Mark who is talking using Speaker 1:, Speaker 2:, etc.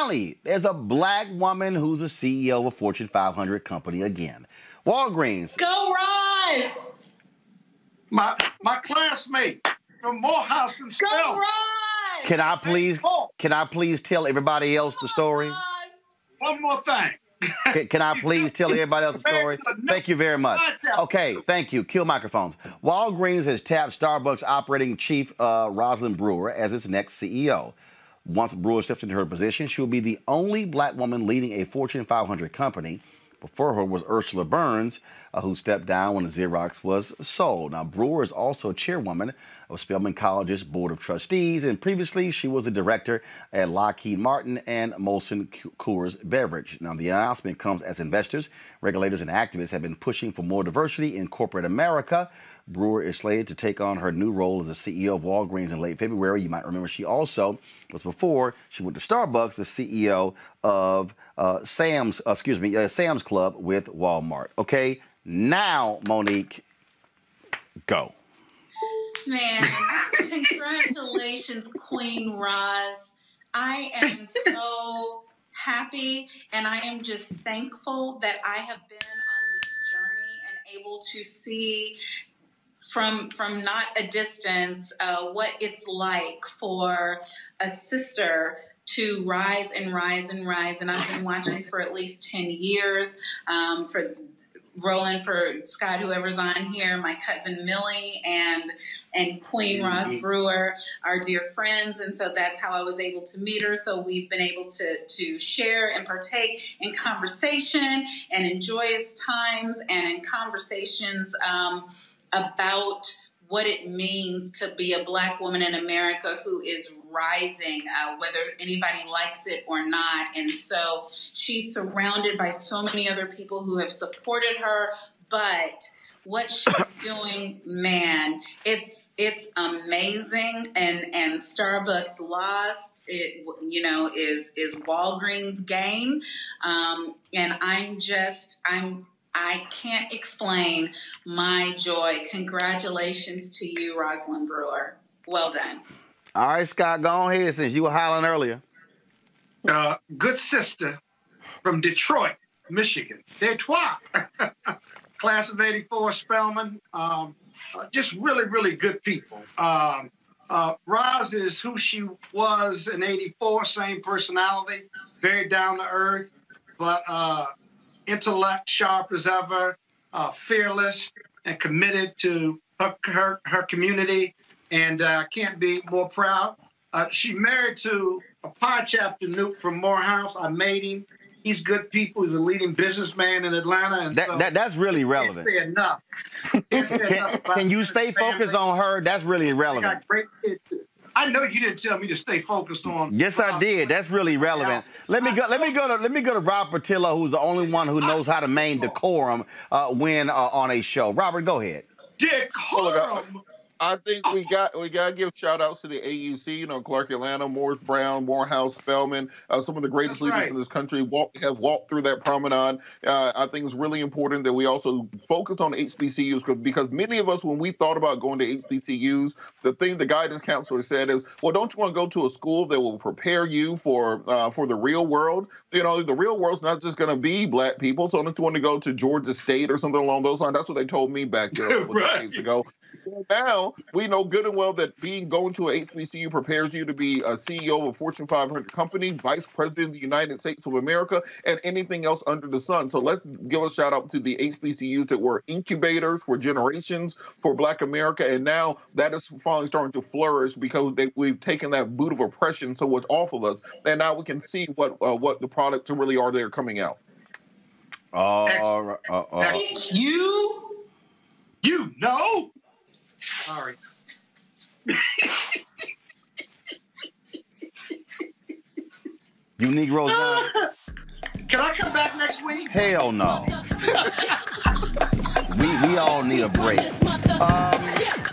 Speaker 1: finally, there's a black woman who's a CEO of a Fortune 500 company again. Walgreens.
Speaker 2: Go Rise!
Speaker 3: My classmate from Morehouse and Spelman.
Speaker 2: Go Rise!
Speaker 1: Can I please tell everybody else the story?
Speaker 3: One more thing.
Speaker 1: Can I please tell everybody else the story? Thank you very much. Okay, thank you. Kill microphones. Walgreens has tapped Starbucks operating chief Rosalind Brewer as its next CEO. Once Brewer steps into her position, she will be the only black woman leading a Fortune 500 company. Before her was Ursula Burns, who stepped down when Xerox was sold. Now, Brewer is also chairwoman of Spelman College's Board of Trustees, and previously she was the director at Lockheed Martin and Molson Coors Beverage. Now, the announcement comes as investors, regulators, and activists have been pushing for more diversity in corporate America. Brewer is slated to take on her new role as the CEO of Walgreens in late February. You might remember she also was, before she went to Starbucks, the CEO of Sam's Club with Walmart. Okay, now, Monique, go.
Speaker 2: Man, congratulations, Queen Roz. I am so happy, and I am just thankful that I have been on this journey and able to see from not a distance what it's like for a sister to rise and rise and rise. And I've been watching for at least 10 years, for Roland, for Scott, whoever's on here, my cousin Millie, and Queen Roz Brewer are dear friends, and so that's how I was able to meet her. So we've been able to share and partake in conversation and in joyous times and in conversations about what it means to be a black woman in America who is rising, whether anybody likes it or not. And so she's surrounded by so many other people who have supported her, but what she's doing, man, it's amazing. And Starbucks lost, it, you know, is Walgreens' gain. And I can't explain my joy. Congratulations to you, Rosalind Brewer. Well done.
Speaker 1: All right, Scott, go on ahead since you were hollering earlier.
Speaker 3: Good sister from Detroit, Michigan. Detroit. Class of 84, Spelman. Just really, really good people. Roz is who she was in 84, same personality, very down to earth, but intellect sharp as ever, fearless and committed to her community, and can't be more proud. She married to a pie chapter nuke from Morehouse. I made him. He's good people. He's a leading businessman in Atlanta. And
Speaker 1: that's really relevant.
Speaker 3: Can't say enough. Can't say enough.
Speaker 1: Can you stay focused on her? That's really relevant.
Speaker 3: I know you didn't tell me to stay focused on.
Speaker 1: Yes, I did. That's really relevant. Let me go to Robert Patillo, who's the only one who knows how to maintain decorum when on a show. Robert, go ahead.
Speaker 3: Decorum.
Speaker 4: I think we got to give shout outs to the AUC, you know, Clark Atlanta, Morris Brown, Morehouse, Spelman, some of the greatest leaders in this country have walked through that promenade. I think it's really important that we also focus on HBCUs because many of us, when we thought about going to HBCUs, the thing the guidance counselor said is, well, don't you want to go to a school that will prepare you for the real world? You know, the real world's not just going to be black people. So don't you want to go to Georgia State or something along those lines? That's what they told me back there a couple decades ago. Now we know good and well that going to a HBCU prepares you to be a CEO of a Fortune 500 company, vice president of the United States of America, and anything else under the sun. So let's give a shout out to the HBCUs that were incubators for generations for Black America, and now that is finally starting to flourish because we've taken that boot of oppression so much off of us, and now we can see what the products really are that are coming out.
Speaker 3: You know. Sorry.
Speaker 1: You Negroes down?
Speaker 3: Can I come back next week?
Speaker 1: Hell no. we all need a break.